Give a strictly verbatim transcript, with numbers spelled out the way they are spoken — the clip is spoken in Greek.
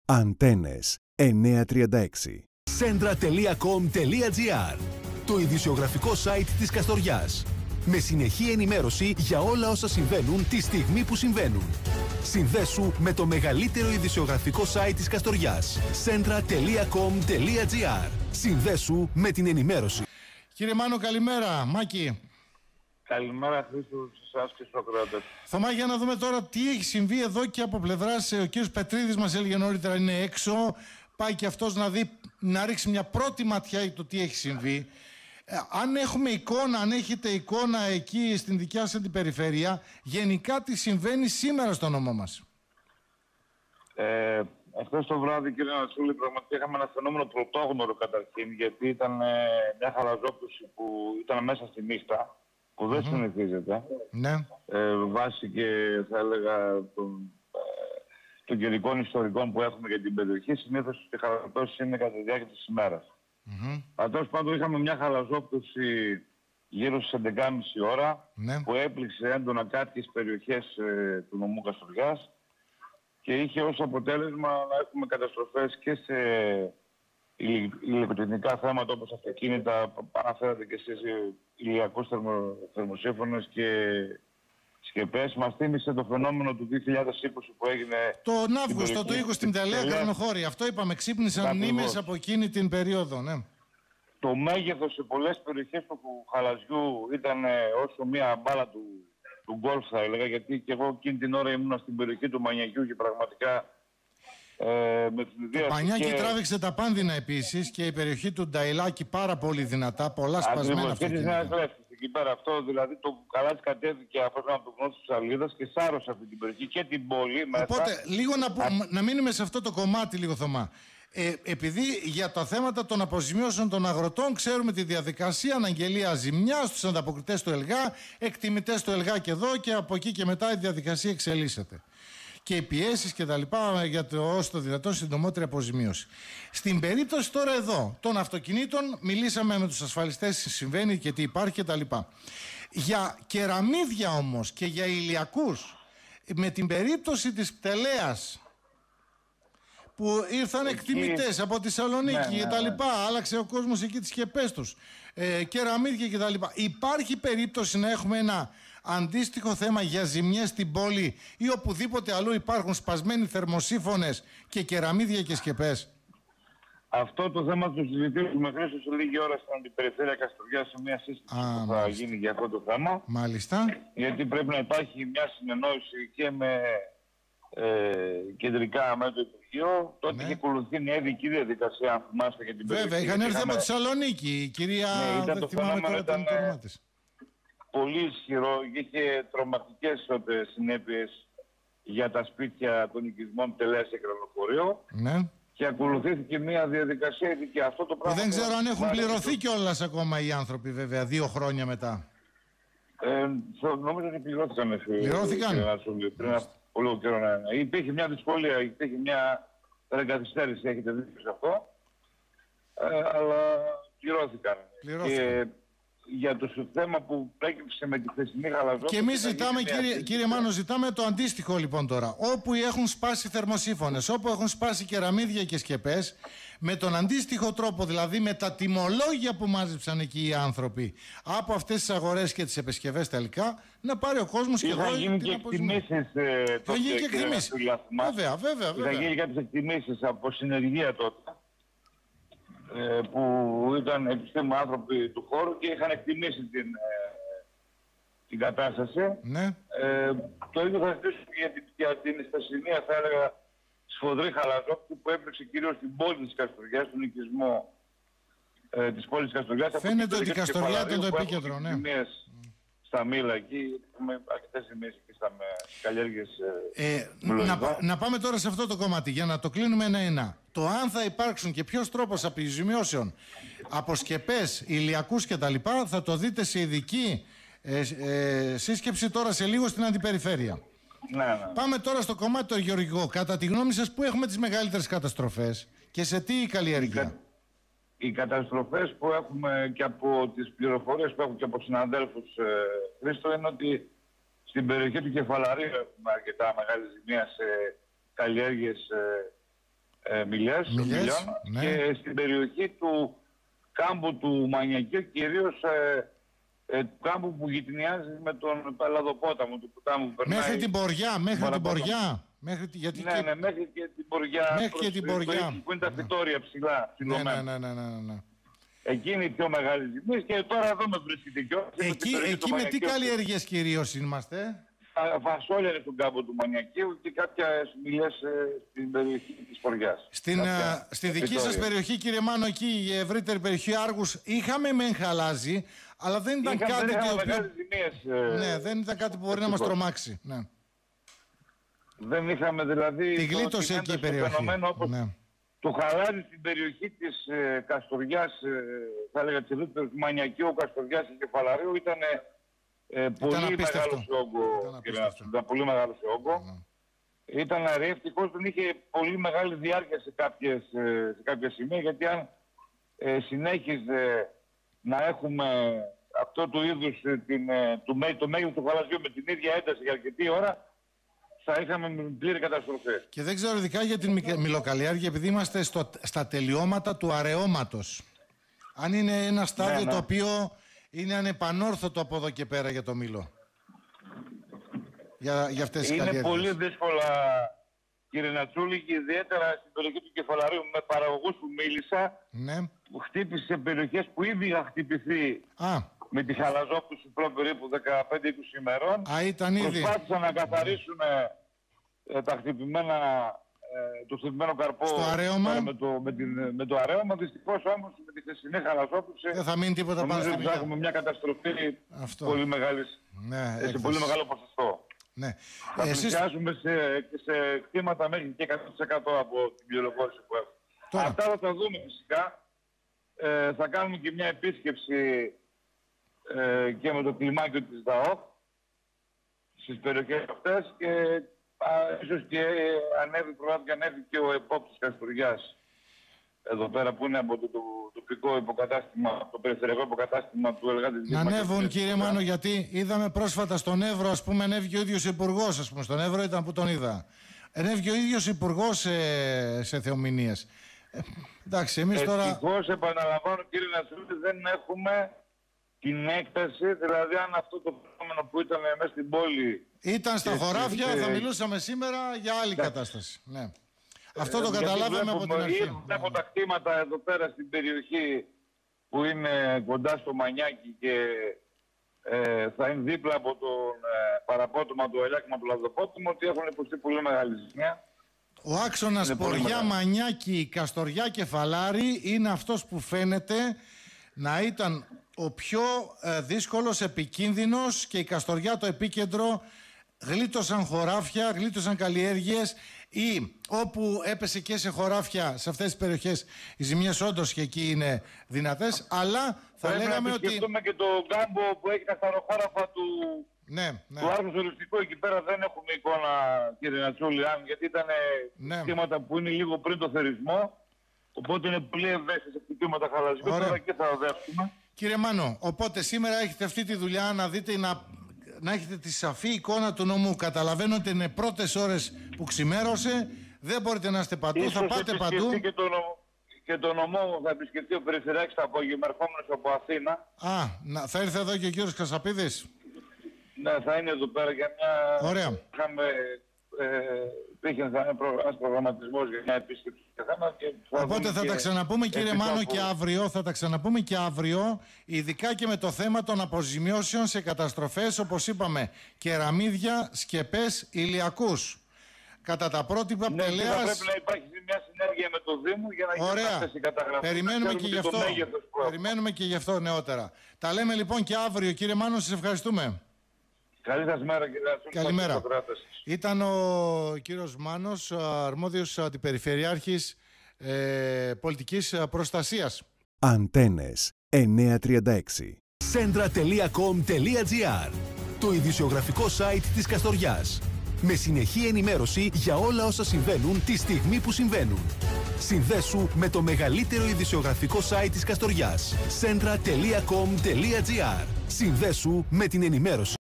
Αντένες εννιακόσια τριάντα έξι. Σέντρα τελεία κομ τελεία τζι άρ, το ειδησιογραφικό site της Καστοριάς. Με συνεχή ενημέρωση για όλα όσα συμβαίνουν τη στιγμή που συμβαίνουν. Συνδέσου με το μεγαλύτερο ειδησιογραφικό site της Καστοριάς. σέντρα τελεία κομ τελεία τζι άρ. Συνδέσου με την ενημέρωση. Κύριε Μάνο, καλημέρα. Μάκη. Καλημέρα, Χρήστο, σε εσάς και στους ακροατές. Θωμά, για να δούμε τώρα τι έχει συμβεί εδώ και από πλευράς. Ο κύριος Πετρίδης μας έλεγε νωρίτερα είναι έξω. Πάει και αυτός να δει, να ρίξει μια πρώτη ματιά για το τι έχει συμβεί. Ε, αν έχουμε εικόνα, αν έχετε εικόνα εκεί στην δικιά σας την περιφέρεια, γενικά τι συμβαίνει σήμερα στο νόμο μας. Ε, Εχθές το βράδυ, κύριε Νασούλη, πραγματικά είχαμε ένα φαινόμενο πρωτόγνωρο καταρχήν, γιατί ήταν ε, μια χαλαζόπτωση που ήταν μέσα στη νύχτα, που δεν mm-hmm. συνηθίζεται. Ναι. Ε, βάσει και θα έλεγα των, ε, των καιρικών ιστορικών που έχουμε για την περιοχή, συνήθως οι χαλαζόπτωση είναι κατά τη διάρκεια της ημέρας. Mm-hmm. Πάντως πάντως είχαμε μια χαλαζόπτωση γύρω στις έντεκα και μισή ώρα, ναι. που έπληξε έντονα κάποιες περιοχές ε, του νομού Καστοριάς και είχε ως αποτέλεσμα να έχουμε καταστροφές και σε ηλεκτρονικά θέματα όπως αυτοκίνητα, αναφέρατε και εσείς ηλιακούς θερμο, θερμοσύφωνες και σκεπές. Μας θύμισε το φαινόμενο του δύο χιλιάδες είκοσι που έγινε τον Αύγουστο, το είκοσι στην Πτελαία Καρνοχώρη. Αυτό είπαμε, ξύπνησαν μνήμες από εκείνη την περίοδο. Ναι. Το μέγεθος σε πολλές περιοχές του χαλαζιού ήταν όσο μία μπάλα του, του γκολφ, θα έλεγα, γιατί και εγώ εκείνη την ώρα ήμουν στην περιοχή του Μανιακιού και πραγματικά ε, με την ιδέα... Το Πανιάκι και... τράβηξε τα Πάνδυνα επίσης και η περιοχή του Νταϊλάκη πάρα πολύ δυνατά, πολλά σπασμένα αυτοκίνητα. Εκεί πέρα αυτό, δηλαδή το καλάτσι κατέβηκε από το γνώση της Αλίδας και σάρωσε αυτή την περιοχή και την πόλη μέσα. Οπότε, λίγο να, Α... να μείνουμε σε αυτό το κομμάτι λίγο, Θωμά. Ε, επειδή για τα θέματα των αποζημιώσεων των αγροτών ξέρουμε τη διαδικασία, αναγγελία ζημιά στους ανταποκριτές του ΕΛΓΑ, εκτιμητές του ΕΛΓΑ και εδώ, και από εκεί και μετά η διαδικασία εξελίσσεται. Και οι πιέσεις και τα λοιπά για το όσο το δυνατόν συντομότερη αποζημίωση. Στην περίπτωση τώρα εδώ των αυτοκινήτων, μιλήσαμε με τους ασφαλιστές τι συμβαίνει και τι υπάρχει και τα λοιπά. Για κεραμίδια όμως και για ηλιακούς, με την περίπτωση της Πτελέας, που ήρθαν εκτιμητές από τη Θεσσαλονίκη ναι, ναι, και τα λοιπά, ναι. άλλαξε ο κόσμος εκεί τις σκεπές τους, ε, κεραμίδια και τα λοιπά. Υπάρχει περίπτωση να έχουμε ένα αντίστοιχο θέμα για ζημιές στην πόλη ή οπουδήποτε αλλού υπάρχουν σπασμένοι θερμοσύφωνες και κεραμίδια και σκεπές? Αυτό το θέμα το συζητήσουμε Χρήστο σε λίγη ώρα στην Αντιπεριφέρεια Καστοριάς, σε μια σύσταση που θα μάλιστα. γίνει για αυτό το θέμα. Μάλιστα. Γιατί πρέπει να υπάρχει μια συνεννόηση και με ε, κεντρικά με το Υπουργείο. Τότε ναι. είχε ακολουθεί μια ειδική διαδικασία, αν θυμάστε, για την περιοχή. Βέβαια, είχαν έρθει από τη Θεσσαλονίκη. Η κυρία ναι, ήταν το φαινόμενο, ήταν της. πολύ ισχυρό, είχε τρομακτικές συνέπειες για τα σπίτια των οικισμών Πτελέας και Καρνοχώριο. Ναι. Και ακολουθήθηκε μια διαδικασία και αυτό το πράγμα... Δεν ξέρω αν έχουν πληρωθεί το... κιόλας ακόμα οι άνθρωποι, βέβαια, δύο χρόνια μετά. Ε, νομίζω ότι πληρώθηκαν. Πληρώθηκαν. Πριν από πολύ καιρό. Ναι. Υπήρχε μια δυσκολία, υπήρχε μια καθυστέρηση, έχετε δει σε αυτό. Ε, αλλά πληρώθηκαν. πληρώθηκαν. Και για το θέμα που préκυψε με τη χθεσινή χαλαζόπτωση. Και εμείς ζητάμε, κύριε, κύριε Μάνο, ζητάμε το αντίστοιχο λοιπόν τώρα. Όπου έχουν σπάσει θερμοσύφωνες, όπου έχουν σπάσει κεραμίδια και σκεπές, με τον αντίστοιχο τρόπο, δηλαδή με τα τιμολόγια που μάζεψαν εκεί οι άνθρωποι από αυτές τις αγορές και τις επισκευές τελικά, να πάρει ο κόσμος και εδώ γίνει και εκτιμήσεις. Θα γίνει και εκτιμήσεις. Βέβαια, βέβαια, βέβαια. Θα γίνει κάποιες εκτιμήσεις από συνεργεία τότε, που ήταν επιστήμονες άνθρωποι του χώρου και είχαν εκτιμήσει την, την κατάσταση. Ναι. Ε, το ίδιο θα ζητήσω για την, για την στασινία, θα έλεγα, σφοδρή χαλαζόπτωση που έπαιξε κυρίως στην πόλη της Καστοριάς, στον οικισμό ε, της πόλης της Καστοριάς. Φαίνεται ότι η Καστοριά ήταν το επίκεντρο, ναι. Στα Μήλα, εκεί έχουμε αρκετές ζημίες και στα καλλιέργειες. Ε, να, να πάμε τώρα σε αυτό το κομμάτι για να το κλείνουμε ένα-ένα. Το αν θα υπάρξουν και ποιος τρόπος αποζημιώσεων από σκεπές, ηλιακούς κτλ. Θα το δείτε σε ειδική ε, ε, σύσκεψη τώρα σε λίγο στην Αντιπεριφέρεια. Ναι, ναι. Πάμε τώρα στο κομμάτι το γεωργικό. Κατά τη γνώμη σας, πού έχουμε τις μεγαλύτερες καταστροφές και σε τι η καλλιέργεια? Οι καταστροφές που έχουμε και από τις πληροφορίες που έχω και από συναδέλφους, ε, Χρήστο, είναι ότι στην περιοχή του Κεφαλαρίου έχουμε αρκετά μεγάλη ζημία σε καλλιέργειες Μιλιές, Μιλιές, Μιλιών, ναι. και στην περιοχή του κάμπου του Μανιακίου, κυρίως ε, ε, του κάμπου που γειτονιάζει με τον Πελαδοπόταμο, του ποτάμου που περνάει. Μέχρι την Ποριά, μέχρι την παραπάνω. Ποριά. Μέχρι, τη- γιατί Ναι, και... ναι, μέχρι και την Ποριά. Μέχρι προς και την το Ποριά. εκεί που είναι τα φυτόρια ψηλά, ναι, ψηλωμένα. ναι, ναι, ναι, ναι, ναι. Εκεί είναι η πιο μεγάλη ζημία και τώρα εδώ με βρίσκεται κιόλας. Εκεί, εκεί με τι καλλιέργειες κυρίως είμαστε? Φα- Φασόλια είναι στον κάμπο του Μανιακίου και κάποια μιλιές ε, στην περιοχή της Ποριάς. Στην, Κάποια α, στη δική σας φυτόρια. περιοχή, κύριε Μάνο, εκεί η ευρύτερη περιοχή Άργους, είχαμε μεν χαλάζει, αλλά δεν ήταν Είχαμε- κάτι δεν το είχαμε οποίο... μεγάλες ζημίες, ε, Ναι, δεν ήταν κάτι που μπορεί να μας ευτυχώς. τρομάξει. Ναι. Δεν είχαμε δηλαδή... Τη το γλίτωσε ότι εκεί η ήταν στο περιοχή. φαινόμενο όπως Ναι. το χαλάζι στην περιοχή της ε, Καστοριάς, ε, θα έλεγα της ευρύτερης του Μανιακίου, Καστοριάς και Κεφαλαρίου, ήταν ε, πολύ απίστευτο. μεγάλο σε όγκο. Ήταν κύριε απίστευτο. Νατσούλη, Ήταν πολύ μεγάλο σε όγκο. Ναι. Ήταν αραιή, ευτυχώς δεν είχε πολύ μεγάλη διάρκεια σε, κάποιες, ε, σε κάποια σημεία, γιατί αν ε, συνέχιζε να έχουμε αυτό του είδους ε, την, ε, το, μέ- το μέγεθος του χαλαζιού με την ίδια ένταση για αρκετή ώρα, θα είχαμε πλήρη καταστροφή. Και δεν ξέρω ειδικά για την μικ- μιλοκαλλιέργεια, επειδή είμαστε στο, στα τελειώματα του αραιώματος. Αν είναι ένα στάδιο Ναι, ναι. το οποίο είναι ανεπανόρθωτο από εδώ και πέρα για το μήλο. Για, για αυτές τις Είναι καλλιέργειες. πολύ δύσκολα, κύριε Νατσούλη, και ιδιαίτερα στην περιοχή του Κεφαλαρίου με παραγωγούς που μίλησα, Ναι. που χτύπησε σε περιοχές που ήδη είχαν χτυπηθεί Α, με τη χαλαζόπτωση πρώτων περίπου δεκαπέντε είκοσι ημερών. α, ήταν ήδη. Προσπάθησαν να καθαρίσουν ε, τα χτυπημένα, ε, το χτυπημένο καρπό Στο αραίωμα. ε, με, το, με, την, με το αραίωμα. Δυστυχώς όμως με τη χθεσινή χαλαζόπτωση Δεν θα μείνει τίποτα πάνω νομίζω στη ότι θα μιλιά. έχουμε μια καταστροφή Αυτό. πολύ μεγάλης, Ναι, σε έκθεση. πολύ μεγάλο ποσοστό. Ναι. Θα Εσείς πλησιάζουμε σε, και σε κτήματα μέχρι και εκατό τοις εκατό από την πληροφόρηση που έχουμε. Τώρα. Αυτά θα τα δούμε φυσικά. Ε, θα κάνουμε και μια επίσκεψη ε, και με το κλιμάκιο της ΔΑΟΚ στις περιοχές αυτές και α, ίσως και ε, ανέβει, προβάλλει και ανέβει και ο επόπτης Καστοριάς εδώ πέρα που είναι από το, το τοπικό υποκατάστημα, το περιφερειακό υποκατάστημα του Ελγάτη της να ανέβουν, Μακεδονίας. κύριε Μάνο, γιατί είδαμε πρόσφατα στον Εύρο, ας πούμε, ανέβηκε ο ίδιος υπουργός, ας πούμε, στον Εύρο ήταν που τον είδα. Ανέβηκε ο ίδιος υπουργός σε, σε θεομηνίες. Ε, εντάξει, εμείς τώρα... Ευτυχώς, επαναλαμβάνω κύριε Νατσούλη, δεν έχουμε την έκταση, δηλαδή αν αυτό το φαινόμενο που ήταν μέσα στην πόλη... Ήταν στα και- χωράφια, και- θα μιλούσαμε σήμερα για άλλη κατάσταση. Ναι. Αυτό το Ε, γιατί βλέπουμε καταλάβαμε από την αρχή. ήδη από τα κτήματα εδώ πέρα στην περιοχή που είναι κοντά στο Μανιάκι και ε, θα είναι δίπλα από τον ε, παραπότομα του Ελιάκημα του Λαδοπότομου, ότι έχουν υποστεί πολύ μεγάλη ζημιά. Ο άξονας Είναι πολύ Ποριά, μεγάλο. Μανιάκι, Καστοριά, Κεφαλάρη είναι αυτός που φαίνεται να ήταν ο πιο ε, δύσκολος, επικίνδυνος, και η Καστοριά το επίκεντρο. Γλίτωσαν χωράφια, γλίτωσαν καλλιέργειες, ή όπου έπεσε και σε χωράφια σε αυτές τις περιοχές οι ζημιές όντως και εκεί είναι δυνατές, αλλά θα Πρέπει λέγαμε να ότι... επισκεφτούμε και το κάμπο που έχει τα χαροχώραφα του, Ναι, ναι. του Άργου Οριστικού. Εκεί πέρα δεν έχουμε εικόνα, κύριε Νατσούλη, αν, γιατί ήταν Ναι. κτήματα που είναι λίγο πριν το θερισμό. Οπότε είναι πολύ ευαίσθητα κτήματα χαλαζικού. Ωραία. Τώρα και θα οδεύσουμε. Κύριε Μάνο, οπότε σήμερα έχετε αυτή τη δουλειά να δείτε, να, να έχετε τη σαφή εικόνα του νομού. Καταλαβαίνω ότι είναι πρώτες ώρες που ξημέρωσε, δεν μπορείτε να είστε παντού, θα πάτε επισκεφτεί παντού. Και το, νομ- και το νομό θα επισκεφτεί ο Περιφερειάρχης το απόγευμα, ερχόμενος από Αθήνα. Α, να, θα ήρθε εδώ και ο κύριος Κασαπίδης. Ναι, θα είναι εδώ πέρα για μια... Ωραία. Είχαμε... Ε, είχε θα είναι προ- ένας προγραμματισμός για μια επίσκεψη και θέμα και θα Οπότε δούμε θα και τα ξαναπούμε, κύριε επί Μάνο, τόπου. και αύριο. Θα τα ξαναπούμε και αύριο, ειδικά και με το θέμα των αποζημιώσεων σε καταστροφές, όπως είπαμε, κεραμίδια, σκεπές, ηλιακούς. Κατά τα πρότυπα Ναι, και θα πτελέας... πρέπει να υπάρχει μια συνέργεια με το Δήμο για να γίνουν Ωραία. αυτές οι καταγραφές. Περιμένουμε Να και γι' ξέρουμε αυτό. το μέγεθος που έχουμε. Περιμένουμε και γι' αυτό νεότερα. Τα λέμε λοιπόν και αύριο. Κύριε Μάνο, σας ευχαριστούμε. Καλή σας μέρα, κύριε Ασούλη. Καλημέρα. Ήταν ο κύριος Μάνος, αρμόδιος αντιπεριφερειάρχης ε, πολιτικής προστασίας. Αντένες εννιακόσια τριάντα έξι. Centra τελεία com τελεία gr. Το ειδησιογραφικό site της Καστοριάς. Με συνεχή ενημέρωση για όλα όσα συμβαίνουν τη στιγμή που συμβαίνουν. Συνδέσου με το μεγαλύτερο ειδησιογραφικό site της Καστοριάς. Centra τελεία com τελεία gr. Συνδέσου με την ενημέρωση.